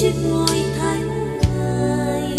trên ngôi thánh Ngài,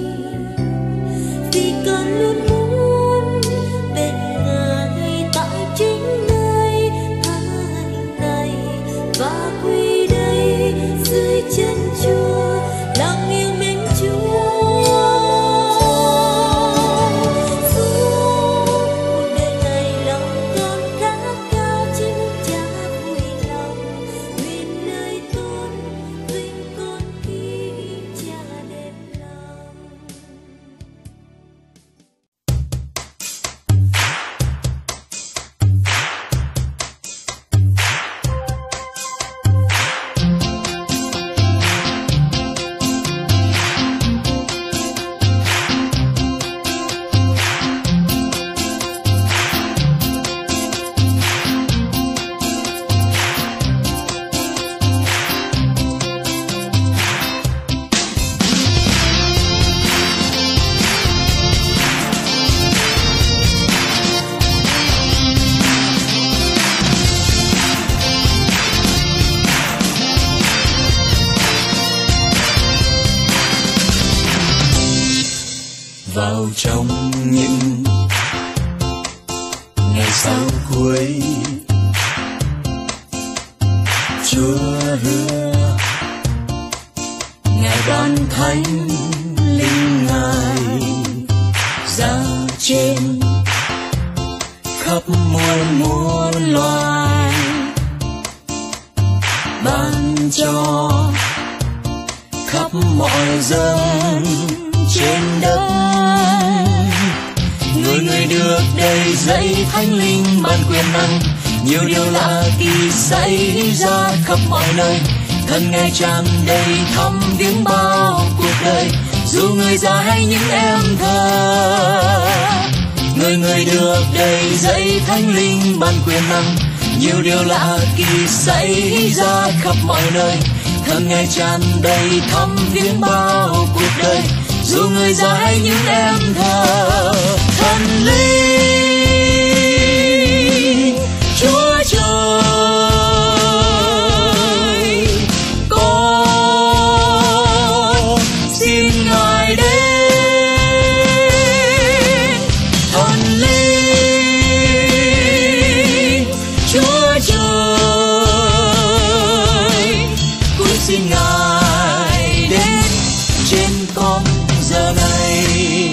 vì con luôn muốn bên Ngài tại chính nơi thánh này, và quy đây dưới chân Chúa lòng yêu mến Chúa. Vào trong những ngày sau cuối, Chúa hứa Ngài ban thánh linh Ngài ra trên khắp muôn loài, ban cho khắp mọi dân trên đất. Người được đầy dẫy thánh linh ban quyền năng, nhiều điều lạ kỳ xảy ra khắp mọi nơi. Thân Ngài tràn đầy thăm viếng bao cuộc đời, dù người già hay những em thơ. Người được đầy dẫy thánh linh ban quyền năng, nhiều điều lạ kỳ xảy ra khắp mọi nơi. Thân Ngài tràn đầy thăm viếng bao cuộc đời, dù người già hay những em thơ. Thần linh Chúa trời, con xin Ngài đến. Thần linh Chúa trời, con xin Ngài đến trên con giờ này.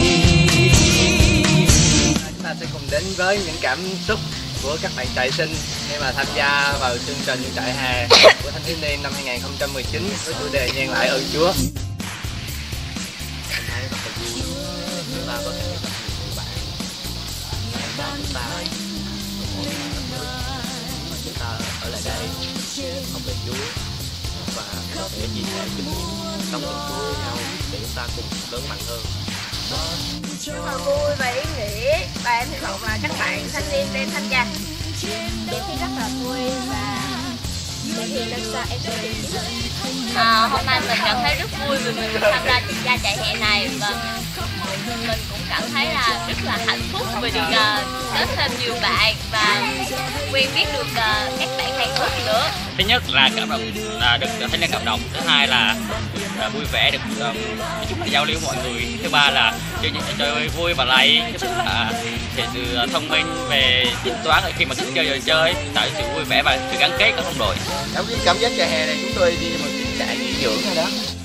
Chúng ta sẽ cùng đến với những cảm xúc của các bạn trại sinh khi mà tham gia vào chương trình trại hè của thanh thiếu niên năm 2019 với chủ đề Nhan lại ơn Chúa. Em thấy rất là vui, chúng ta có thể gặp nhiều bạn và chúng ta chúng ta ở lại đây học về Chúa và có thể chia sẻ kinh nghiệm sống trong Chúa với nhau để chúng ta cùng lớn mạnh hơn. Rất là vui và ý nghĩa, và em hy vọng là các bạn thanh niên đến tham gia. Em thấy rất là vui và hiện lần sau em sẽ tìm hiểu. Hôm nay mình cảm thấy rất vui vì mình tham gia trại hè này, và mình cũng cảm thấy là rất là hạnh phúc vì được kết thêm nhiều bạn và quen biết được các bạn thầy thuốc nữa. Thứ nhất là cảm động, được thấy lên cộng đồng. Thứ hai là vui vẻ, được giao lưu với mọi người. Thứ ba là chơi vui và lầy, thể sự thông minh về tính toán khi mà chơi trò chơi, tạo sự vui vẻ và sự gắn kết của đồng đội. Cảm giác trại hè này chúng tôi đi một cái trại nghỉ dưỡng thôi đó.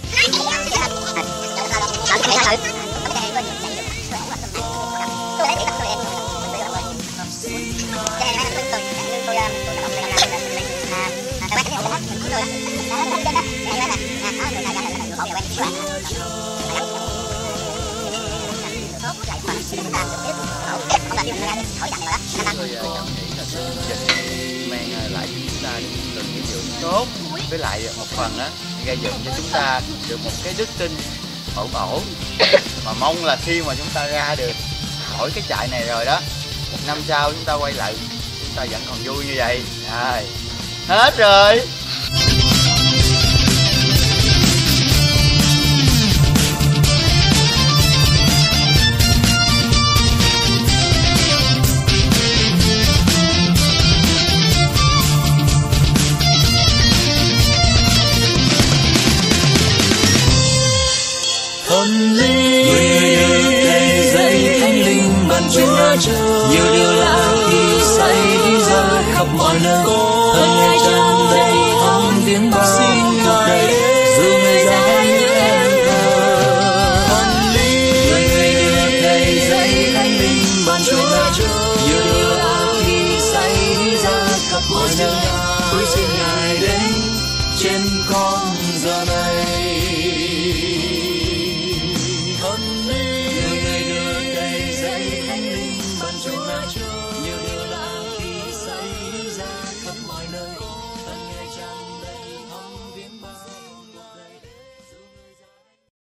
Tôi cảm nghĩ là chương trình mang lại cho chúng ta được nghỉ dưỡng tốt, với lại một phần á gây dựng cho chúng ta được một cái đức tin ổn mà mong là khi mà chúng ta ra được khỏi cái trại này rồi đó, một năm sau chúng ta quay lại chúng ta vẫn còn vui như vậy. Hết rồi. chân lý. Người được đầy dẫy thánh linh ban chuyên ngã chờ, nhiều điều lạ kỳ xảy ra khắp mọi nơi.